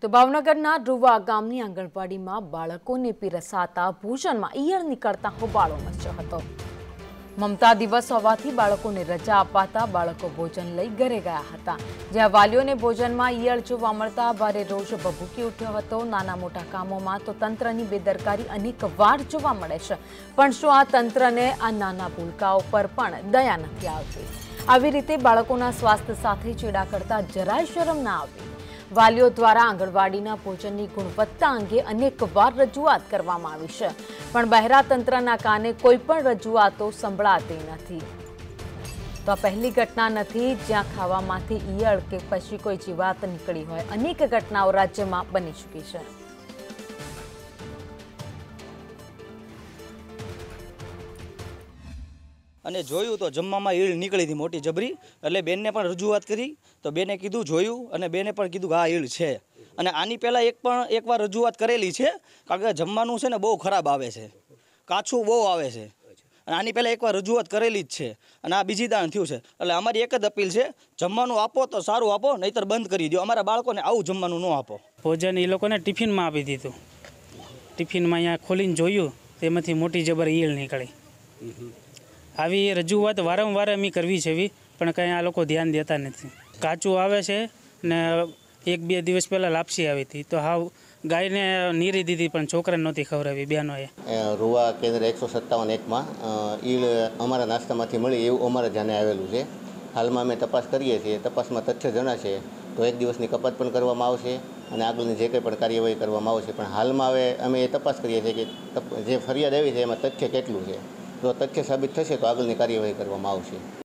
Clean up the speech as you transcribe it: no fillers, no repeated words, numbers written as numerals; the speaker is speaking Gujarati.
તો ભાવનગરના રૂવા ગામની આંગણવાડીમાં બાળકોને પીરસાતા ભોજનમાં ઈયળ નીકળતા હોબાળો મચ્યો હતો। મમતા દિવસ હોવાથી બાળકોને રજા અપાતા બાળકો ભોજન લઈ ઘરે ગયા હતા, જ્યાં વાલીઓને ભોજનમાં ઈયળ જોવા મળતા ભારે રોષ ભભૂકી ઉઠ્યો હતો। નાના મોટા કામોમાં તો તંત્રની બેદરકારી અનેકવાર જોવા મળે છે, પણ શું આ તંત્રને આ નાના ભૂલકાઓ પર પણ દયા નથી આવતી? આવી રીતે બાળકોના સ્વાસ્થ્ય સાથે ચેડા કરતા જરાય શરમ ના આવી? વાલીઓ દ્વારા આંગણવાડીના ભોજનની ગુણવત્તા અંગે અનેકવાર રજૂઆત કરવામાં આવી છે, પણ બહેરા તંત્રના કાને કોઈ પણ રજૂઆતો સંભળાતી નથી। તો આ પહેલી ઘટના નથી જ્યાં ખાવામાંથી ઈયળ કે પછી કોઈ જીવાત નીકળી હોય। અનેક ઘટનાઓ રાજ્યમાં બની ચૂકી છે। અને જોયું તો જમવામાં ઈળ નીકળી હતી મોટી જબરી, એટલે બેનને પણ રજૂઆત કરી તો બેને કીધું જોયું અને બેને પણ કીધું કે આ ઈળ છે। અને આની પહેલાં એકવાર રજૂઆત કરેલી છે, કારણ કે જમવાનું છે ને બહુ ખરાબ આવે છે, કાચું બહુ આવે છે, અને આની પહેલાં એકવાર રજૂઆત કરેલી જ છે અને આ બીજી દાણ થયું છે। એટલે અમારી એક જ અપીલ છે, જમવાનું આપો તો સારું આપો, નહીંતર બંધ કરી દો। અમારા બાળકોને આવું જમવાનું ન આપો। ભોજન એ લોકોને ટિફિનમાં આપી દીધું, ટિફિનમાં અહીંયા ખોલીને જોયું તેમાંથી મોટી જબર ઈયળ નીકળી। આવી રજૂઆત વારંવાર અમે કરવી છે, પણ કંઈ આ લોકો ધ્યાન દેતા નથી। કાચું આવે છે ને 1-2 દિવસ પહેલાં લાપસી આવી હતી, તો હાવ ગાયને નીરી દીધી, પણ છોકરાને નહોતી ખવડાવી બહેનોએ। રૂવા કેન્દ્ર 157-1માં ઈળ અમારા નાસ્તામાંથી મળી એવું અમારા ધ્યાને આવેલું છે। હાલમાં અમે તપાસ કરીએ છીએ, તપાસમાં તથ્ય જણાશે તો 1 દિવસની કપાત પણ કરવામાં આવશે અને આગળની જે કંઈ પણ કાર્યવાહી કરવામાં આવશે। પણ હાલમાં હવે અમે એ તપાસ કરીએ છીએ કે જે ફરિયાદ આવી છે એમાં તથ્ય કેટલું છે। જો તથ્ય સાબિત થશે તો આગળની કાર્યવાહી કરવામાં આવશે।